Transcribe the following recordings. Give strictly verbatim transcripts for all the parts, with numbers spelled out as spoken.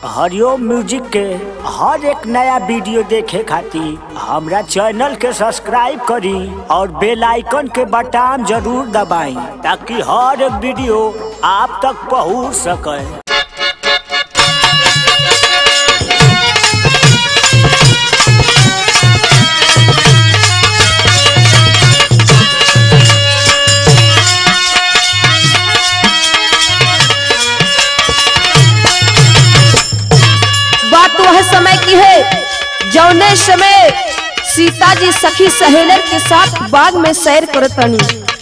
हरिओम music के हर एक नया वीडियो देखे खातिर हमरा चैनल के सब्सक्राइब करी और बेल आइकन के बटन जरूर दबाई ताकि हर एक वीडियो आप तक पहुंच सके। बात वह समय की है जौने समय सीता जी सखी सहेलर के साथ बाग में सैर करतनी।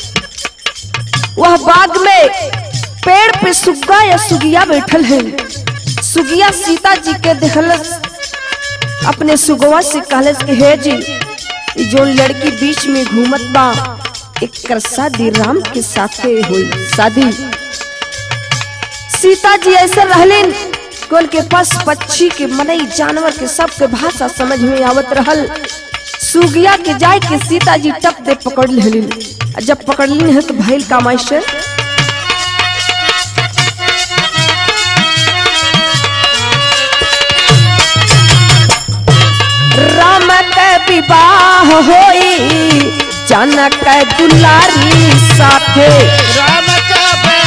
वह बाग में पेड़ पे सुग्गा या सुगिया बैठल है। सुगिया सीता जी के देखलस, अपने सुगवा से कहलस कि हे जी जो लड़की बीच में घूमत बा एक शादी राम के साथ हुई शादी। सीता जी ऐसे रहलिन कोल के पास पक्षी के मनई जानवर के सब के भाषा समझ में आवत रहल। सुगिया के जाय के सीता जी टप दे पकड़ लेलिन। जब पकड़ ली है तो भइल का मास्टर राम के विवाह होई जनक दुलारी साथे। राम का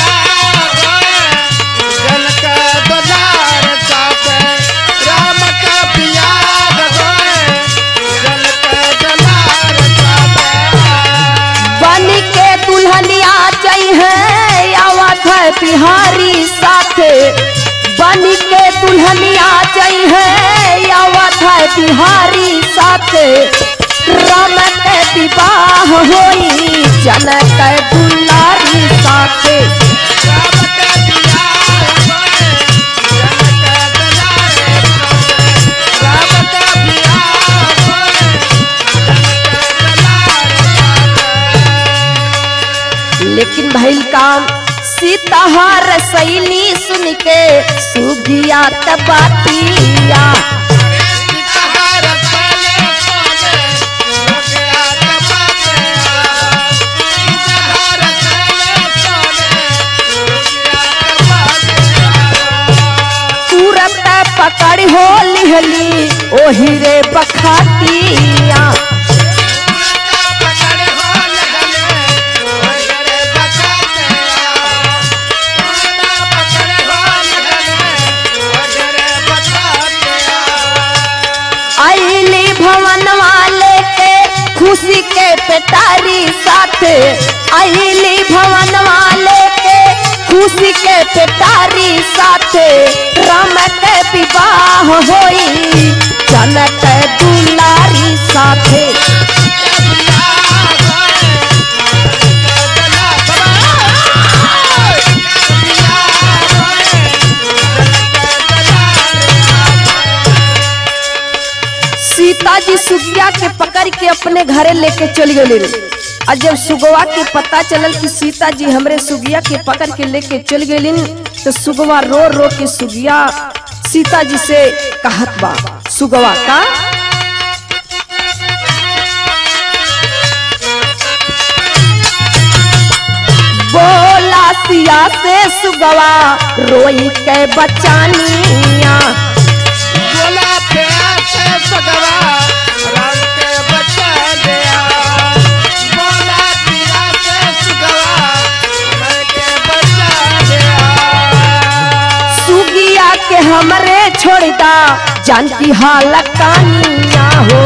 बिहारी साथे बनी के दुल्हनिया जाई है आवत है बिहारी साथे। राम के विवाह होई जनक दुलारी साथे। राम के विवाह होई जनक दुलारी साथे। राम के विवाह होई जनक दुलारी साथे। लेकिन भइल काम सीता हार सैली सुन के सुगिया तबातिया। सीता हार सैली सुन के सुगिया तबातिया। सीता हार सैली सुन के सुगिया तबातिया। तुरंत पकड़ हो लिहली ओही रे बखातिया। भवन वाले के खुशी के पेटारी साथे आईली भवन वाले के खुशी के पेटारी साथे। राम के विवाह होई जनक दुलारी साथे। सीता जी सुगिया के पकड़ के अपने घरे लेके चल गए। और जब सुगवा के पता चलल कि सीता जी हमरे सुगिया के पकड़ के लेके चल गए तो सुगवा रो रो के सुगिया सीता जी से कहत बा। सुगवा का बोला सिया से सुगवा रोई के बचानिया। बोला प्यार से सुगवा राम के बचा दिया। बोला प्यार से सुगवा राम के बचा दिया। सुगिया के हमरे छोड़दा जानकी हाल कानिया हो।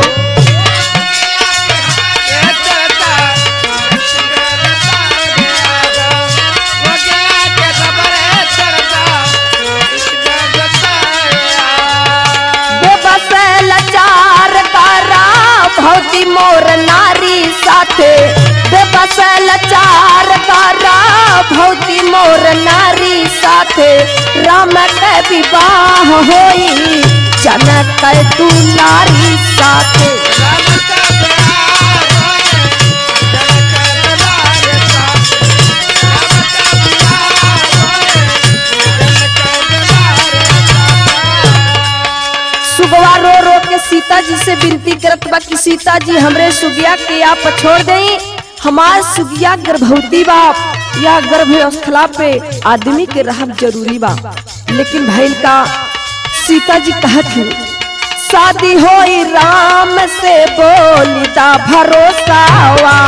भौती मोर नारी साथे बेबसल चार कारा भौती मोर नारी साथे। राम के विवाह होई जनक दुलारी साथे। राम का विवाह होई जनक दुलारी साथे। राम का विवाह होई जनक दुलारी साथे। सुगवा रो रो के सीता जी से विनती करत बा कि सीता जी हमरे सुगिया के आप छोड़ देई। हमार सुगिया गर्भवती बाप या गर्भ स्थला पे आदमी के रहब जरूरी बा। लेकिन भइल का सीता जी कहत हूँ शादी होई राम से बोली दा भरोसावा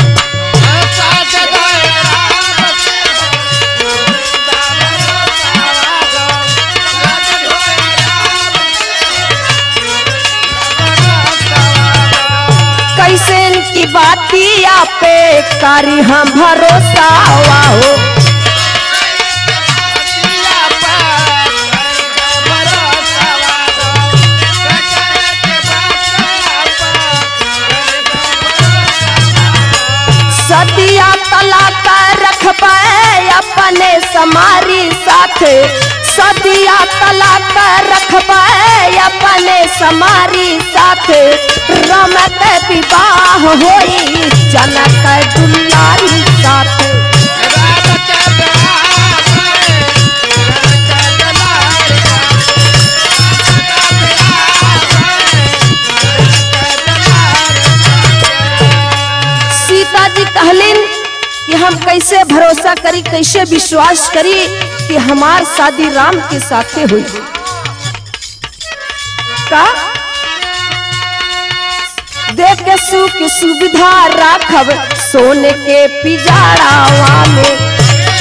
कैसे इनकी बातिया पे कारी हम भरोसावा हो सदिया तला कर रखबे अपने समारी साथ सदिया तला कर रखबे अपने समारी साथ रमत विवाह होई जनक दुलारी साथ सीता जी कहलिन कि हम कैसे भरोसा करी कैसे विश्वास करी कि हमार शादी राम के साथे हुई का देख के सुख सुविधा राखब सोने के पिजारावा में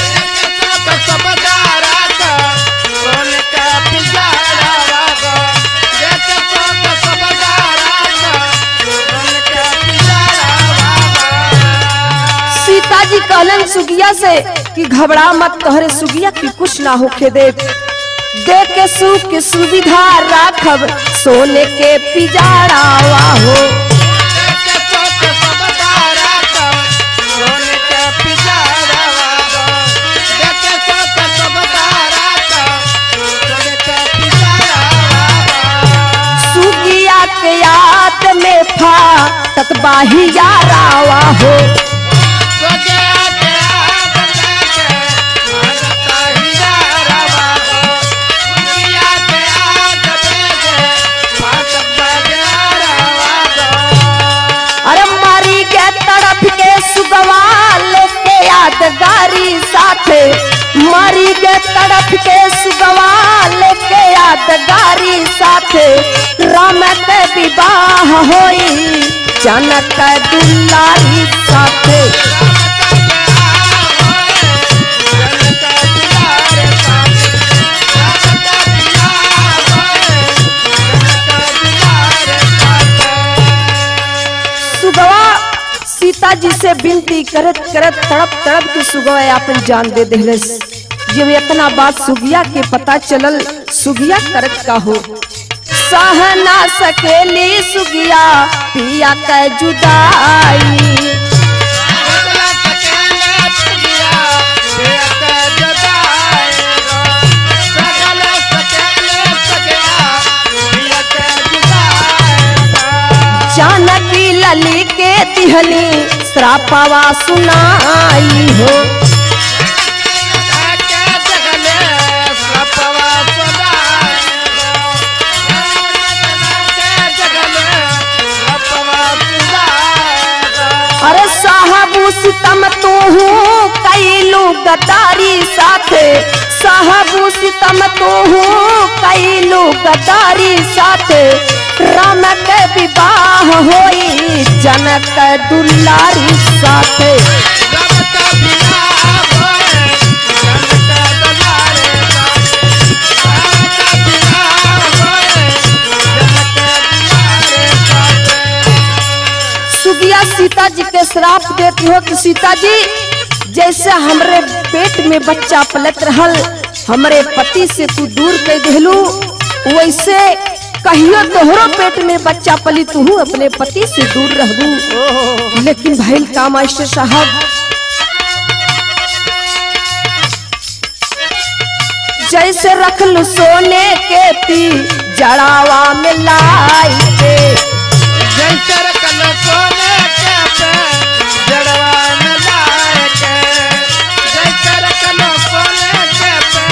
सीता जी कहलन सुगिया से कि घबरा मत तोहरे सुगिया की कुछ ना होके दे दे के सुख की सुविधा राखब सोने के पिजारावा हो सुगिया के याद में फा ततबाही यारावा हो यादगारी साथ मरी के तड़प के सुगवाल के यादगारी साथ राम के विवाह होई जनक दुलारी साथ सुगवा सीता जी से विनती करत करत तड़प तड़प के सुगवा अपन जान दे देहलस जब इतना बात सुगिया के पता चलल सुगिया करत का हो सह ना सकेली सुगिया पिया के जुदाई जानकी लली के दिहली श्रापवा सुनाई हो अरे साहबू सितम तू कैलू गदारी साथ साहबू सितम तू कैलू गदारी साथ राम के विवाह होई जनक दुलारी साथ सुगिया सीता जी के श्राप देती हो कि सीता जी जैसे हमरे पेट में बच्चा पलत रहल हमरे पति से तू दूर कर देलू वैसे कहियो तोहरो पेट में बच्चा पली तू अपने पति से दूर रहबू लेकिन भइल का मास्टर साहब जैसे रखलू सोने के पी जड़ावा में लाई के जैसे रखलू सोने के पी जड़ावा में लाई के जैसे रखलू सोने के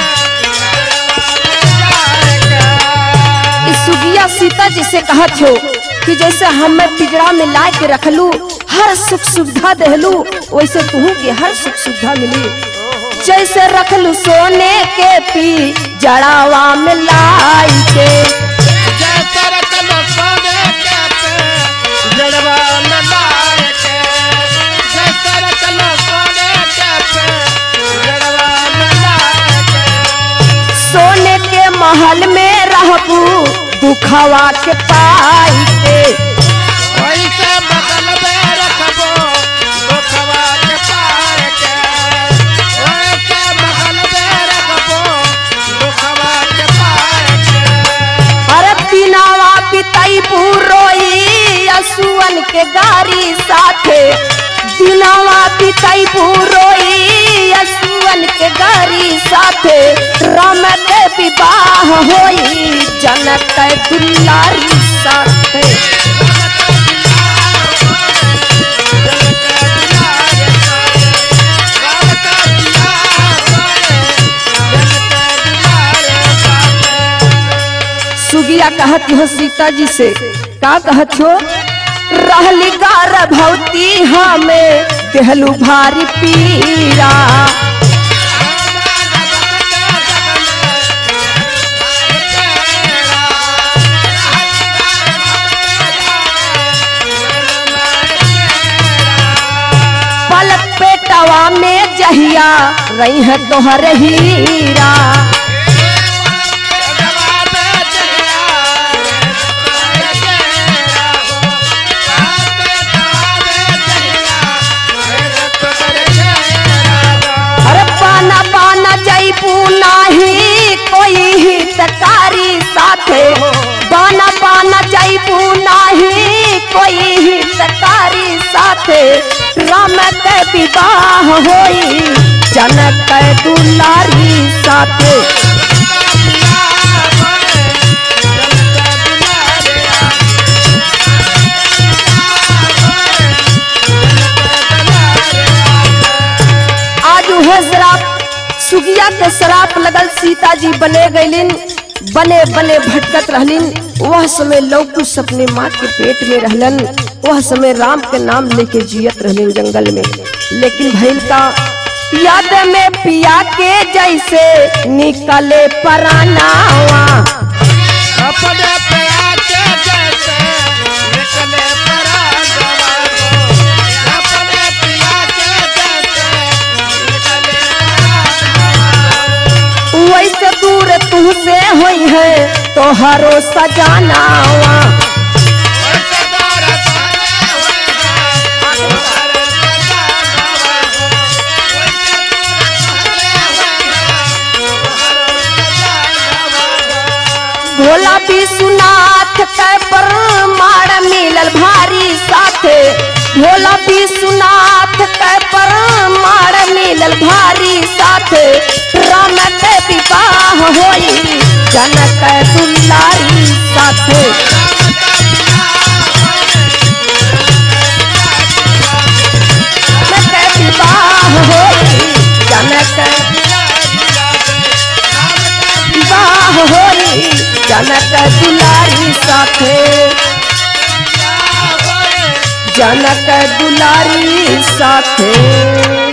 पी सुगिया सीता जी से कहत हो कि जैसे हमें पिजड़ा में ला के रखलू हर सुख सुविधा देहलू वैसे तू के हर सुख सुविधा मिली जैसे रखलू सोने के पी जड़ावा में लाई के जैसे रखलो सोने के पे जड़वा में लाए के जैसे रखलो सोने के पे जड़वा में लाए के सोने के महल में रहबू दुखवा के पाई के वैसे बगल में रखबो दुखवा के पाए के वैसे बगल में रखबो दुखवा के पाए के अरे पिनावा पिताई पुरोई असुअन के गारी साथे दिनावा पिताई पुरोई असुअन के गारी साथे राम के विवाह होई जनक दुलारी साथे सुगिया कहती हो सीता जी से का कहत हो रहली गर्भवती हमें देहलू भारी पीरा पलक पेटवा में जहिया रही है तोहर हीरा अरे पाना पाना जईपू नाही कोई हितकारी साथे बाना पाना जईपू नाही कोई हितकारी साथे राम के विवाह होई जनक दुलारी साथे आज उहे श्राप सुगिया के श्राप लगल सीता जी बने गईलिन बने बने भटकत रहलिन वह समय लौकुश अपने माँ के पेट में रहलन वह समय राम के नाम लेके जियत रहलिन जंगल में लेकिन भैल का याद में पिया के जैसे निकले परानावा अपने पिया के जैसे निकले परानवा अपने पिया के जैसे निकले परानवा वैसे दूर तुझसे हुई है तो हरो सजानावा वैसे दूर तुझसे हुई है तो हरो सजानावा वैसे दूर तुझसे हुई है तो हरो सजानावा भोला विश्वनाथ के परमाण मिलल भारी साथे भोला विश्वनाथ के परमाण मिलल भारी साथे राम के विवाह होई जनक दुलारी साथे जनक के विवाह होई जनक विवाह होई जनक दुलारी साथे जनक दुलारी साथे।